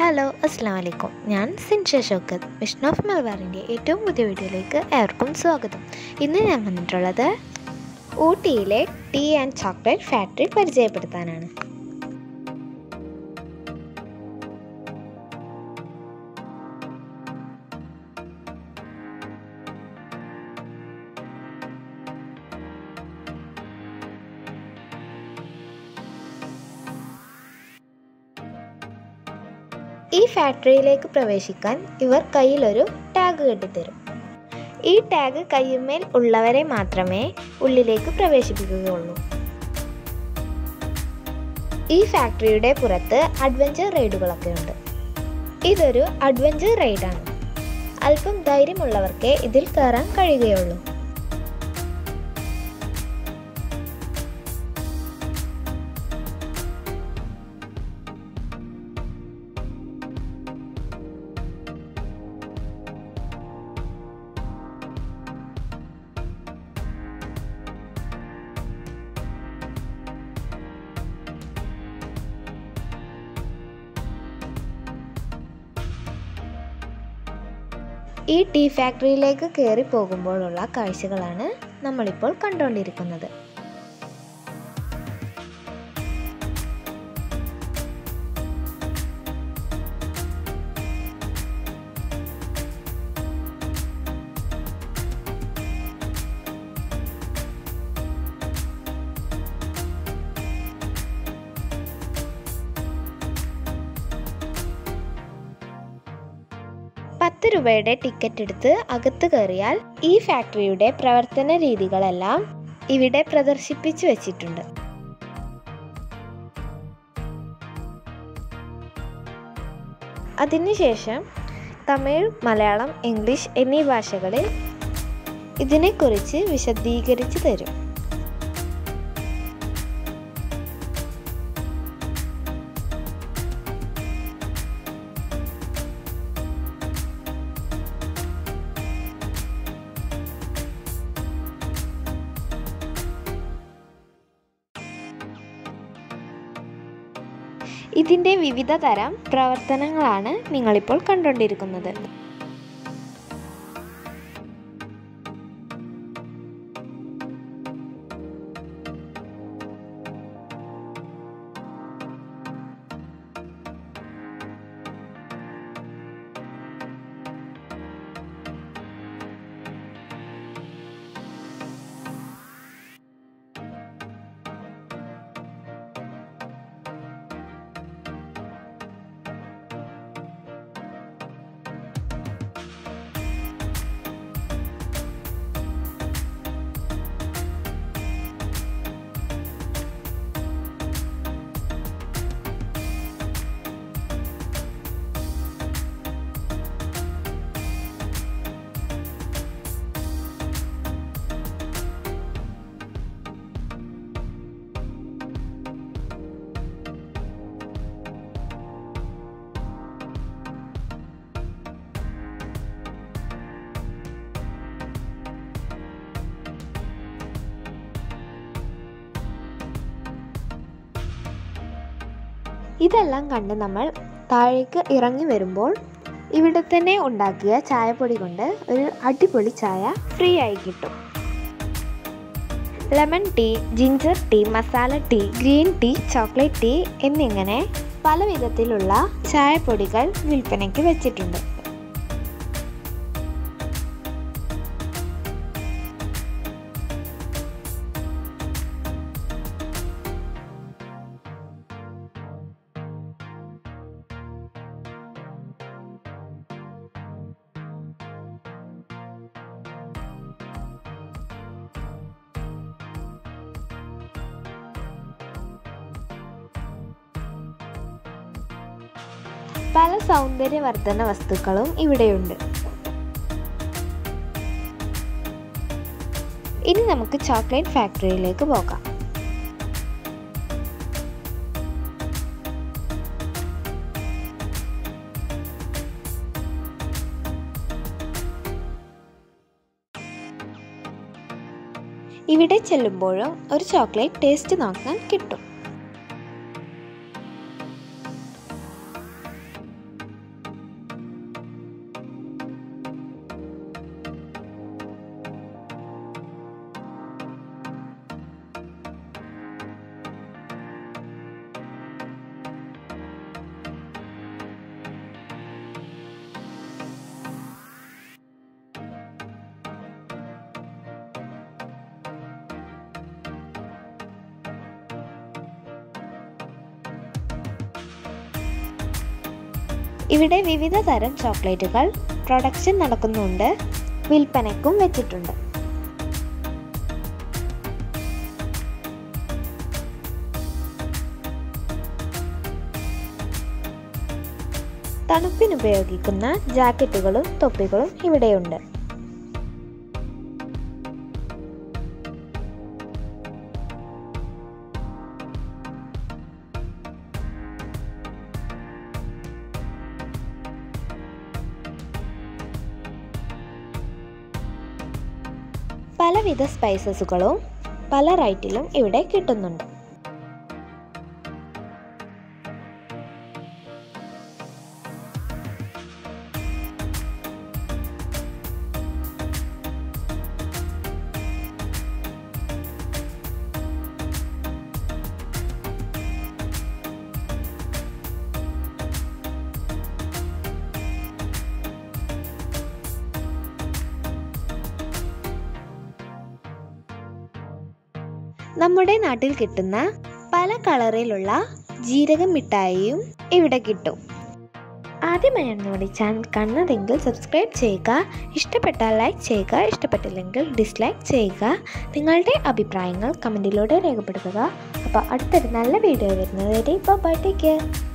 Hello അസ്സലാമു അലൈക്കും. ഞാൻ സിൻഷ ഷൗക്കത്ത്. വിഷ്ണു ഓഫ് മലബാറിൻ്റെ ഏറ്റവും പുതിയ വീഡിയോയിലേക്ക് ഏവർക്കും സ്വാഗതം. ഇന്ന് ഞാൻ വന്നിട്ടുള്ളത് ഊട്ടിയിലെ ടീ ആൻഡ് ചോക്ലേറ്റ് ഫാക്ടറി പരിചയപ്പെടുത്താനാണ്. ഈ ഫാക്ടറിയിലേക്ക് പ്രവേശിക്കാൻ ഇവർ കയ്യിലൊരു ടാഗ് കെട്ടിത്തരും. ഈ ടാഗ് കയ്യുമേൽ ഉള്ളവരെ മാത്രമേ ഉള്ളിലേക്ക് പ്രവേശിപ്പിക്കുകയുള്ളൂ. ഈ ഫാക്ടറിയുടെ പുറത്ത് അഡ്വഞ്ചർ റൈഡുകളൊക്കെ ഉണ്ട്. ഇതൊരു അഡ്വഞ്ചർ റൈഡാണ്. അല്പം ധൈര്യമുള്ളവർക്കേ ഇതിൽ കയറാൻ കഴിയുകയുള്ളൂ. ഈ ടീ ഫാക്ടറിയിലേക്ക് കയറി പോകുമ്പോഴുള്ള കാഴ്ചകളാണ് നമ്മളിപ്പോൾ കണ്ടുകൊണ്ടിരിക്കുന്നത്. ₹10 ടിക്കറ്റ് എടുത്ത് അകത്ത് കയറിയാൽ ഈ ഫാക്ടറിയുടെ പ്രവർത്തന രീതികളെല്ലാം ഇവിടെ പ്രദർശിപ്പിച്ചു വച്ചിട്ടുണ്ട്. അതിനുശേഷം തമിഴ്, മലയാളം, ഇംഗ്ലീഷ് എന്നീ ഭാഷകളിൽ ഇതിനെക്കുറിച്ച് വിശദീകരിച്ചു തരും. ഇതിൻ്റെ വിവിധ തരം പ്രവർത്തനങ്ങളാണ് നിങ്ങളിപ്പോൾ കണ്ടുകൊണ്ടിരിക്കുന്നത്. ഇതെല്ലാം കണ്ട് നമ്മൾ താഴേക്ക് ഇറങ്ങി വരുമ്പോൾ ഇവിടെ തന്നെ ഉണ്ടാക്കിയ ചായപ്പൊടി കൊണ്ട് ഒരു അടിപൊളി ചായ ഫ്രീ ആയി കിട്ടും. Lemon tea, ginger tea, masala tea, green tea, chocolate tea എന്നിങ്ങനെ പല വിധത്തിലുള്ള ചായപ്പൊടികൾ വിൽപ്പനയ്ക്ക് വെച്ചിട്ടുണ്ട്. പല സൗന്ദര്യവർദ്ധന വസ്തുക്കളും ഇവിടെയുണ്ട്. ഇനി നമുക്ക് ചോക്ലേറ്റ് ഫാക്ടറിയിലേക്ക് പോകാം. ഇവിടെ ചെല്ലുമ്പോഴും ഒരു ചോക്ലേറ്റ് ടേസ്റ്റ് നോക്കാൻ കിട്ടും. ഇവിടെ വിവിധ തരം ചോക്ലേറ്റുകൾ പ്രൊഡക്ഷൻ നടക്കുന്നുണ്ട്, വിൽപ്പനയ്ക്കും വെച്ചിട്ടുണ്ട്. തണുപ്പിനുപയോഗിക്കുന്ന ജാക്കറ്റുകളും തൊപ്പികളും ഇവിടെയുണ്ട്. പലവിധ സ്പൈസസുകളും പല റേറ്റിലും ഇവിടെ കിട്ടുന്നുണ്ട്. നമ്മുടെ നാട്ടിൽ കിട്ടുന്ന പല കളറിലുള്ള ജീരക മിഠായിയും ഇവിടെ കിട്ടും. ആദ്യമായാണ് നമ്മുടെ ചാനൽ കാണുന്നതെങ്കിൽ സബ്സ്ക്രൈബ് ചെയ്യുക, ഇഷ്ടപ്പെട്ടാൽ ലൈക്ക് ചെയ്യുക, ഇഷ്ടപ്പെട്ടില്ലെങ്കിൽ ഡിസ്ലൈക്ക് ചെയ്യുക. നിങ്ങളുടെ അഭിപ്രായങ്ങൾ കമൻറ്റിലൂടെ രേഖപ്പെടുത്തുക. അപ്പോൾ അടുത്തൊരു നല്ല വീഡിയോ വരുന്നത് വരെ ബൈ, ടേക്ക് കെയർ.